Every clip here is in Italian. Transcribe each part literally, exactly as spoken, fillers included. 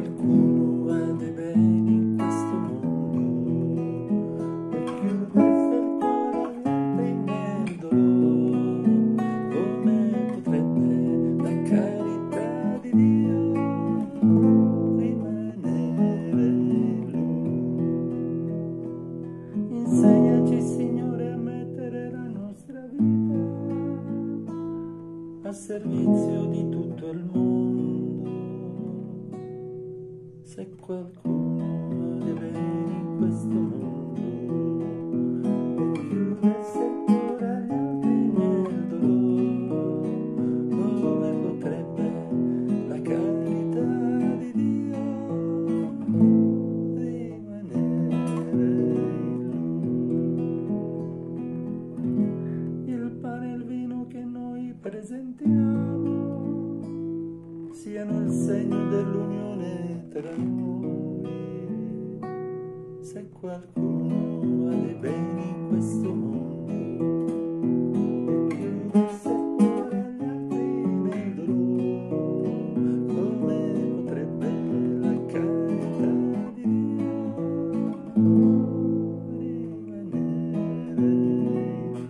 qualcuno ha dei beni in questo mondo e chiudesse il cuore nel dolore, come potrebbe la carità di Dio rimanere lui? Insegnaci, Signore, a mettere la nostra vita a servizio di tutto il mondo. Se qualcuno ha dei beni in questo mondo e chiudesse il cuore agli altri nel dolore, come potrebbe la carità di Dio rimanere in lui? Il pane e il vino che noi presentiamo siano il segno dell'unione tra noi. Se qualcuno ha dei beni in questo mondo e chiudesse il cuore agli altri nel dolore, come potrebbe la carità di Dio rimanere in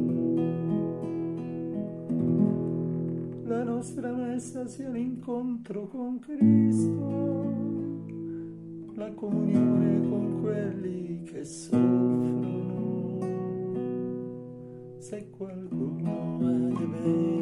lui? La nostra messa sia l'incontro con Cristo, la comunione con quelli che soffrono. Se qualcuno ha dei beni